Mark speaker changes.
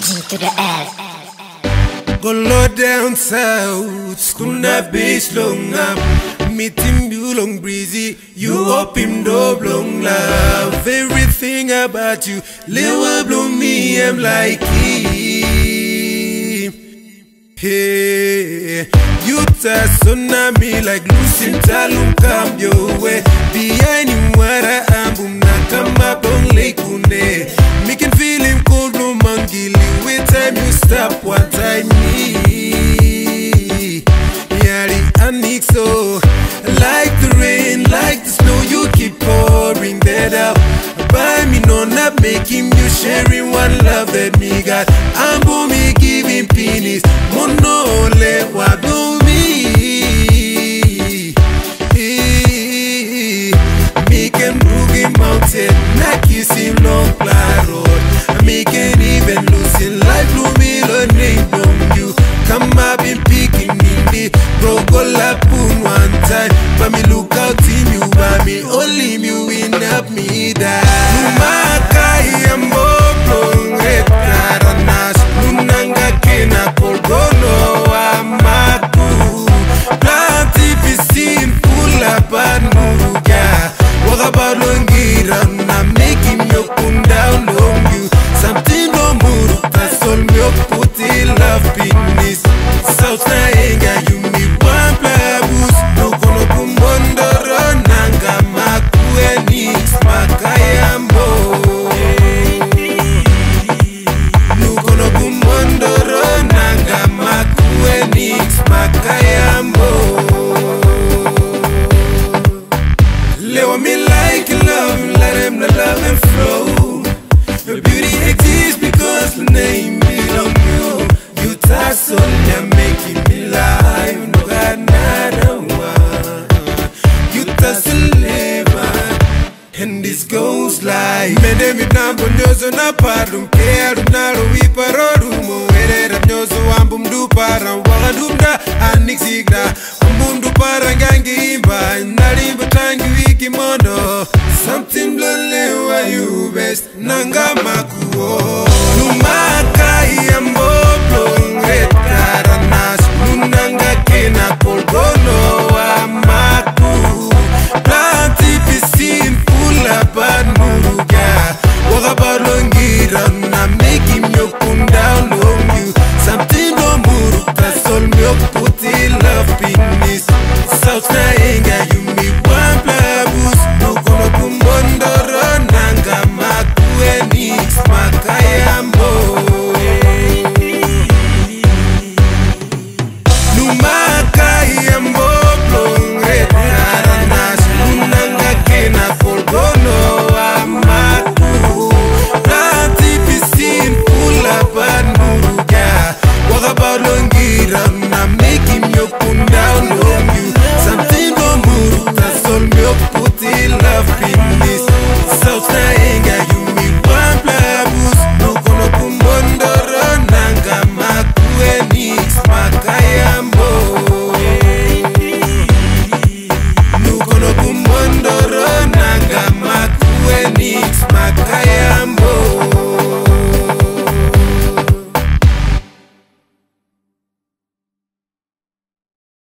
Speaker 1: to the F.
Speaker 2: Go low down south, kuna beach long up. Meet him you long breezy, you up him dub long love. Everything about you, little blow me, I'm like him. Hey, you touch on me like Lucy Talum come your way. Behind him what I am, boom, na come up on Lake Kune. Make him feel him cold, no monkey. Wait time you stop what I need. Yari Anixo, like the rain, like the snow, you keep pouring that out. Buy me no not making you sharing one love that me got. I'm me giving penis, mono le wado me. Make him moving mountain, not kissing long flat road. Make it even losing life, no me learning from you. Come up and picking me, brocola poon one time. But me look out team you by me, only me win up me die. Numakai ambo red caranas, nunanga kena polgono amaku. Planti piscine full up and muruga. Walk about longira, na making you come down on you. Something no muru, that's all me put in love business. South Naenga, you me one plabus. No kono kumbondoro, nanga makue nix makayambo. No kono kumbondoro, nanga makue nix makayambo. Lewa me like love, let him the love and flow. Your beauty exists because the name belong you. You touch on me, making me live. No got another one. You touch the liver, and this goes like. Mende mi nambo nyozo na parum keru naro iparorumo. Erera nyozo ambum du para wagadumda anixigda. Ambum du para gangi imba narimba tangi wiki mono. Something blonde why you best nanga makuo. Numaka yambo blong red caranas. Nunanga kena polgono amaku. Planti piscine full up and muruga. Walk about longira na make him yo come down on you. Something no muru that's all me put in love business. South Naenga you me one plabus. No kono kumbondoro nanga makue nix makayambo. Numaka yambo blong red caranas. Nunanga kena polgono amaku. Planti piscine full up and muruga. Walk about longira na make him yo come down on you. Something no muru that's all me put in love business. South Naenga